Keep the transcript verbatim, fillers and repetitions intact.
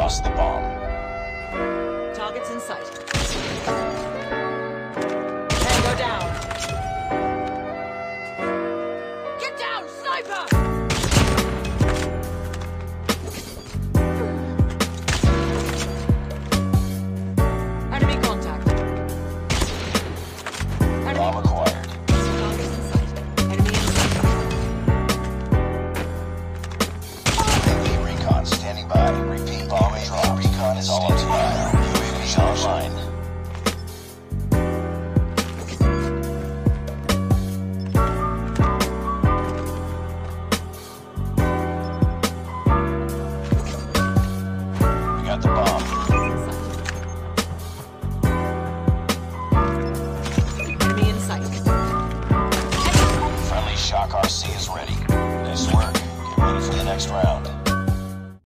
lost the bomb. Targets in sight. Tango down. Get down, sniper! Enemy contact. Enemy Bomb acquired. targets in sight. Enemy in sight. U A V recon standing by. Repeat, bomb A V recon is standing by. U A V online.